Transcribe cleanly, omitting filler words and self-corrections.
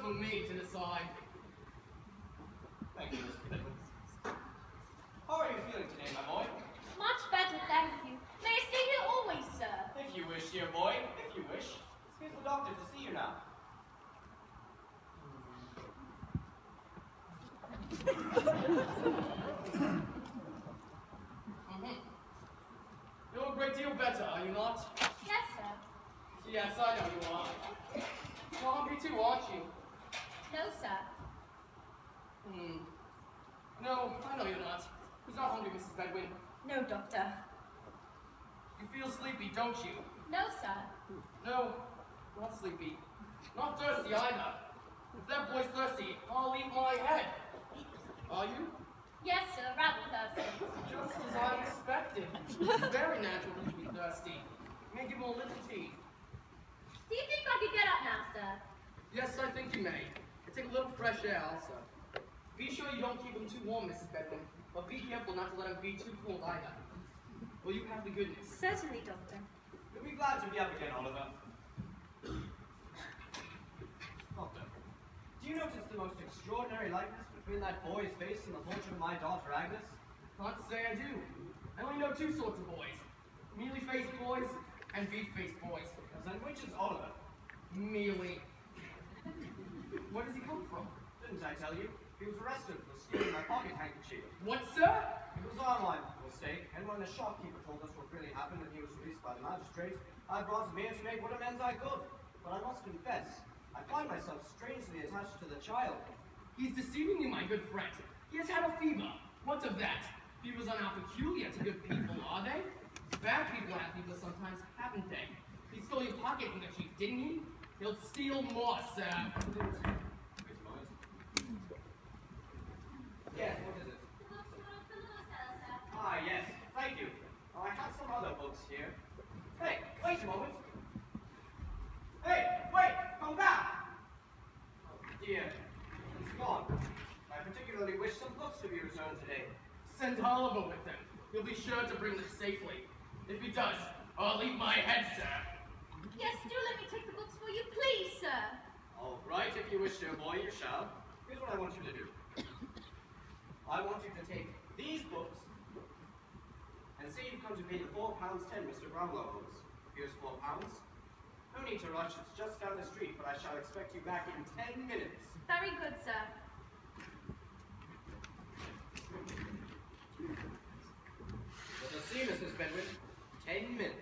for me to decide. Thank you, Mr. Bedwin. How are you feeling today, my boy? Much better, thank you. May I stay here always, sir? If you wish, dear boy, if you wish. Here's the doctor to see you now. You're a great deal better, are you not? Yes, sir. Yes, I know you are. You're hungry too, aren't you? No, sir. No, I know you're not. Who's not hungry, Mrs. Bedwin? No, doctor. You feel sleepy, don't you? No, sir. No, not sleepy. Not thirsty either. If that boy's thirsty, I'll eat my head. Are you? Yes, sir, rather thirsty. Just as I expected. Very natural to be thirsty. May give him a little tea. Do you think I could get up now, sir? Yes, I think you may. And take a little fresh air also. Be sure you don't keep him too warm, Mrs. Bedwin, but be careful not to let him be too cold either. Will you have the good news? Certainly, doctor. You'll be glad to be up again, Oliver. Doctor, do you notice the most extraordinary likeness between that boy's face and the portrait of my daughter, Agnes? Can't say I do. I only know two sorts of boys. Mealy-faced boys and beef-faced boys. Then which is Oliver? Mealy. Where does he come from? Didn't I tell you? He was arrested for stealing my pocket handkerchief. What, sir? It was our my mistake, and when the shopkeeper told us what really happened and he was released by the magistrate, I brought him here to make what amends I could. But I must confess, I find myself strangely attached to the child. He's deceiving you, my good friend. He has had a fever. What of that? Fevers are not peculiar to good people, are they? Bad people have fever sometimes, haven't they? He stole your pocket handkerchief, didn't he? He'll steal more, sir. Yes, what is it? Ah, yes, thank you. I have some other books here. Hey, wait a moment. Hey, wait, come back! Oh, dear, it's gone. I particularly wish some books to be returned today. Send Oliver with them. He'll be sure to bring them safely. If he does, I'll eat my head, sir. Yes, do let me take the books for you, please, sir. All right, if you wish, dear boy, you shall. Here's what I want you to do. I want you to take these books and say you've come to pay the £4.10 Mr. Brownlow owes. Here's £4. No need to rush, it's just down the street, but I shall expect you back in 10 minutes. Very good, sir. Let us see, Mrs. Bedwin. 10 minutes.